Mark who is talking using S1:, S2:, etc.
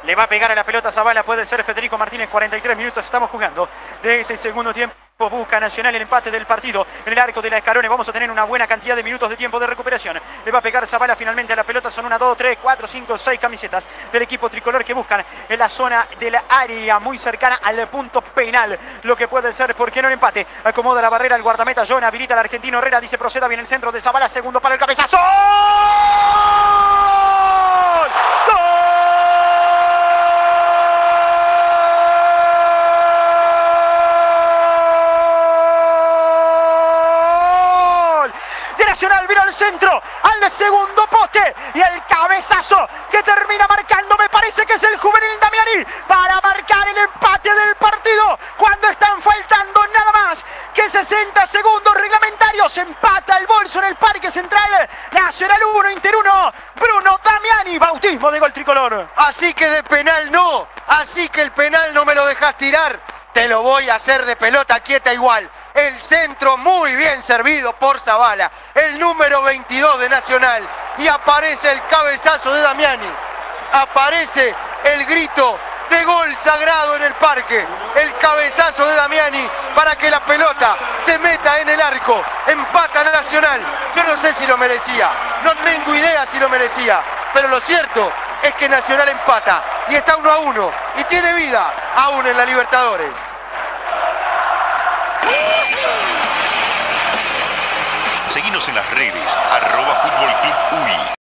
S1: Le va a pegar a la pelota Zavala, puede ser Federico Martínez. 43 minutos estamos jugando de este segundo tiempo. Busca Nacional el empate del partido en el arco de la Escarone. Vamos a tener una buena cantidad de minutos de tiempo de recuperación. Le va a pegar Zavala finalmente a la pelota. Son 1, 2, 3, 4, 5, 6 camisetas del equipo tricolor que buscan en la zona de la área muy cercana al punto penal. Lo que puede ser, ¿por qué no el empate? Acomoda la barrera el guardameta John, habilita al argentino Herrera. Dice proceda bien el centro de Zavala. Segundo para el cabezazo. ¡Gol! ¡Gol! Nacional vino al centro, al segundo poste y el cabezazo que termina marcando, me parece que es el juvenil Damiani para marcar el empate del partido cuando están faltando nada más que 60 segundos reglamentarios. Empata el Bolso en el Parque Central. Nacional 1, Inter 1. Bruno Damiani, bautismo de gol tricolor.
S2: Así que de penal no, así que el penal no me lo dejas tirar. Te lo voy a hacer de pelota quieta igual. El centro muy bien servido por Zavala, el número 22 de Nacional. Y aparece el cabezazo de Damiani. Aparece el grito de gol sagrado en el parque. El cabezazo de Damiani para que la pelota se meta en el arco. Empata Nacional. Yo no sé si lo merecía. No tengo idea si lo merecía. Pero lo cierto es que Nacional empata. Y está 1-1. Y tiene vida aún en la Libertadores.
S3: Seguinos en las redes, @Fútbol Club UI.